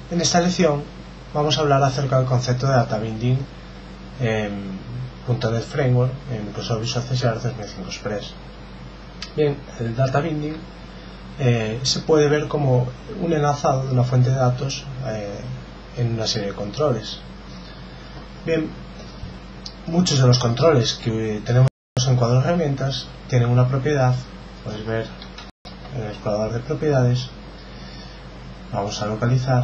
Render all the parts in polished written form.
En esta lección vamos a hablar acerca del concepto de Data Binding en .NET Framework en Microsoft Visual C# 2005 Express. Bien, el Data Binding se puede ver como un enlazado de una fuente de datos en una serie de controles. Bien, muchos de los controles que tenemos en cuadro de herramientas tienen una propiedad. Puedes ver en el explorador de propiedades. Vamos a localizar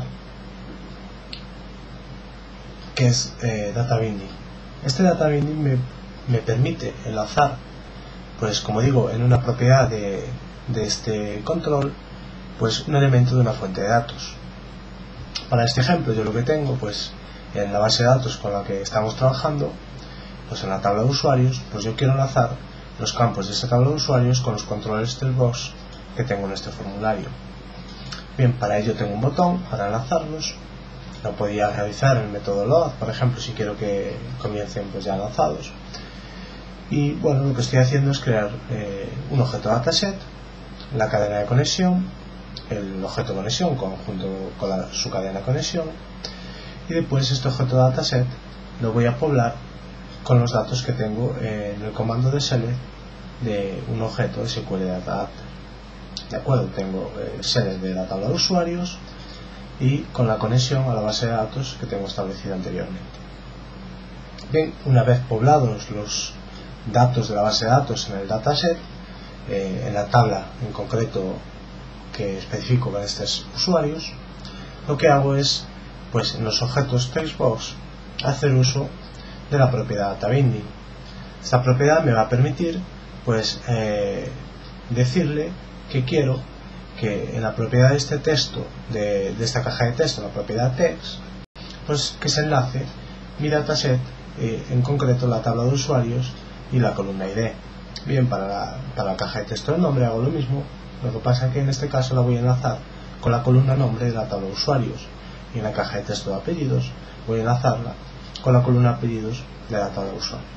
que es Data Binding. Este Data Binding me permite enlazar, pues como digo, en una propiedad de este control, pues un elemento de una fuente de datos. Para este ejemplo yo lo que tengo, pues en la base de datos con la que estamos trabajando, pues en la tabla de usuarios, pues yo quiero enlazar los campos de esa tabla de usuarios con los controles del box que tengo en este formulario. Bien, para ello tengo un botón para enlazarlos. Lo podía realizar en el método load, por ejemplo, si quiero que comiencen pues ya enlazados. Y bueno, lo que estoy haciendo es crear un objeto dataset, la cadena de conexión, el objeto conexión junto con su cadena de conexión, y después este objeto dataset lo voy a poblar con los datos que tengo en el comando de select de un objeto de SQL Data Actor. De acuerdo, tengo select de la tabla de usuarios y con la conexión a la base de datos que tengo establecida anteriormente. Bien, una vez poblados los datos de la base de datos en el dataset, en la tabla en concreto que especifico para estos usuarios, lo que hago es, pues en los objetos textbox, hacer uso de la propiedad Data Binding. Esta propiedad me va a permitir, pues, decirle que quiero que en la propiedad de este texto, de esta caja de texto, la propiedad text, pues que se enlace mi dataset, en concreto la tabla de usuarios y la columna ID. Bien, para la caja de texto de nombre hago lo mismo, lo que pasa es que en este caso la voy a enlazar con la columna nombre de la tabla de usuarios, y en la caja de texto de apellidos voy a enlazarla con la columna apellidos de la tabla de usuarios.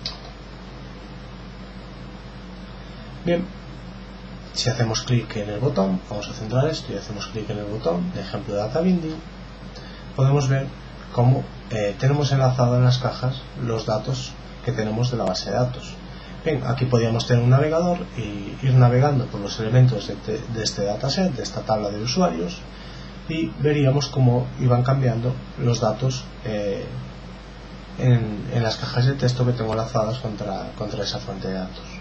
Bien, si hacemos clic en el botón, vamos a centrar esto y hacemos clic en el botón de ejemplo de Data Binding, podemos ver cómo tenemos enlazado en las cajas los datos que tenemos de la base de datos. Bien, aquí podríamos tener un navegador y ir navegando por los elementos de este dataset, de esta tabla de usuarios, y veríamos cómo iban cambiando los datos en las cajas de texto que tengo enlazadas contra esa fuente de datos.